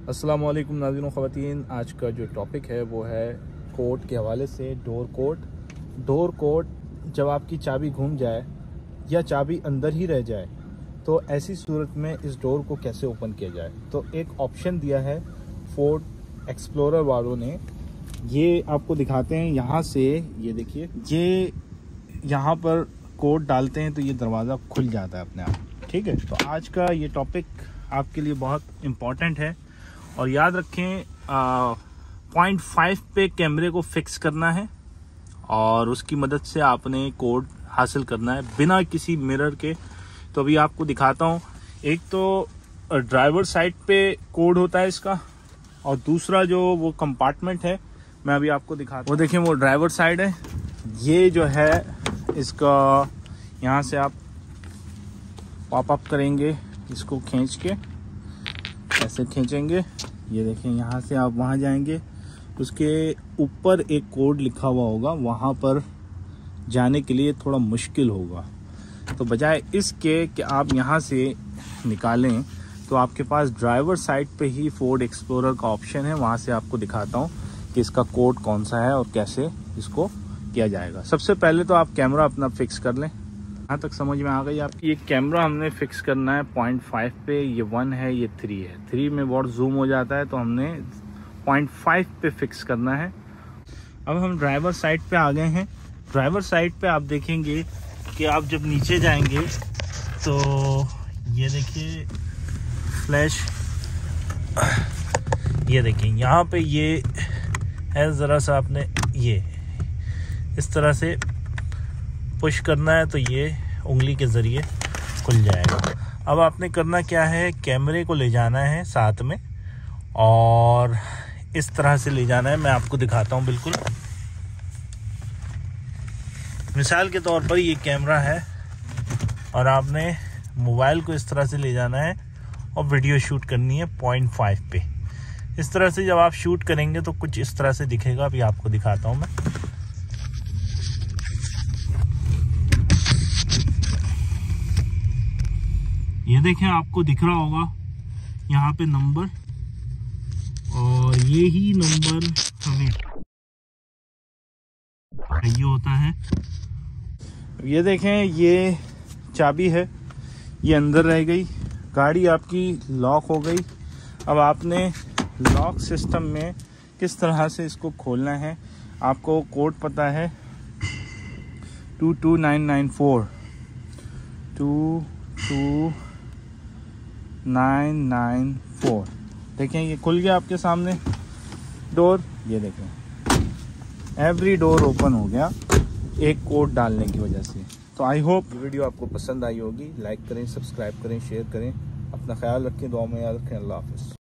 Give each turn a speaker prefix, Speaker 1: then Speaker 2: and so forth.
Speaker 1: अस्सलाम वालेकुम नाज़रीन ख़वातीन। आज का जो टॉपिक है वो है कोड के हवाले से डोर कोड। डोर कोड जब आपकी चाबी घूम जाए या चाबी अंदर ही रह जाए तो ऐसी सूरत में इस डोर को कैसे ओपन किया जाए। तो एक ऑप्शन दिया है फोर्ड एक्सप्लोरर वालों ने, ये आपको दिखाते हैं। यहाँ से ये देखिए, ये यहाँ पर कोड डालते हैं तो ये दरवाज़ा खुल जाता है अपने आप। ठीक है, तो आज का ये टॉपिक आपके लिए बहुत इम्पॉर्टेंट है और याद रखें 0.5 पे कैमरे को फिक्स करना है और उसकी मदद से आपने कोड हासिल करना है बिना किसी मिरर के। तो अभी आपको दिखाता हूँ। एक तो ड्राइवर साइड पे कोड होता है इसका, और दूसरा जो वो कंपार्टमेंट है मैं अभी आपको दिखाता हूँ। वो देखें, वो ड्राइवर साइड है। ये जो है इसका, यहाँ से आप पॉप अप करेंगे, इसको खींच के ऐसे खींचेंगे। ये देखें, यहाँ से आप वहाँ जाएंगे, उसके ऊपर एक कोड लिखा हुआ होगा, वहाँ पर जाने के लिए थोड़ा मुश्किल होगा। तो बजाय इसके कि आप यहाँ से निकालें तो आपके पास ड्राइवर साइड पे ही फोर्ड एक्सप्लोरर का ऑप्शन है। वहाँ से आपको दिखाता हूँ कि इसका कोड कौन सा है और कैसे इसको किया जाएगा। सबसे पहले तो आप कैमरा अपना फिक्स कर लें। यहाँ तक समझ में आ गई आपकी। ये कैमरा हमने फिक्स करना है 0.5 पे। ये 1 है, ये 3 है। 3 में बहुत जूम हो जाता है तो हमने 0.5 पे फिक्स करना है। अब हम ड्राइवर साइड पे आ गए हैं। ड्राइवर साइड पे आप देखेंगे कि आप जब नीचे जाएंगे तो ये देखिए फ्लैश, ये देखिए यहाँ पे ये है, ज़रा सा आपने ये इस तरह से पुश करना है तो ये उंगली के ज़रिए खुल जाएगा। अब आपने करना क्या है, कैमरे को ले जाना है साथ में और इस तरह से ले जाना है। मैं आपको दिखाता हूँ। बिल्कुल मिसाल के तौर पर ये कैमरा है और आपने मोबाइल को इस तरह से ले जाना है और वीडियो शूट करनी है 0.5 पे। इस तरह से जब आप शूट करेंगे तो कुछ इस तरह से दिखेगा। अभी आपको दिखाता हूँ मैं। ये देखें, आपको दिख रहा होगा यहाँ पे नंबर, और ये ही नंबर हमें चाहिए होता है। ये देखें, ये चाबी है, ये अंदर रह गई, गाड़ी आपकी लॉक हो गई। अब आपने लॉक सिस्टम में किस तरह से इसको खोलना है, आपको कोड पता है 22994 22994। देखें, ये खुल गया आपके सामने डोर। ये देखें, एवरी डोर ओपन हो गया एक कोड डालने की वजह से। तो आई होप वीडियो आपको पसंद आई होगी। लाइक करें, सब्सक्राइब करें, शेयर करें। अपना ख्याल रखें, दुआ में याद रखें। अल्लाह हाफ़िज़।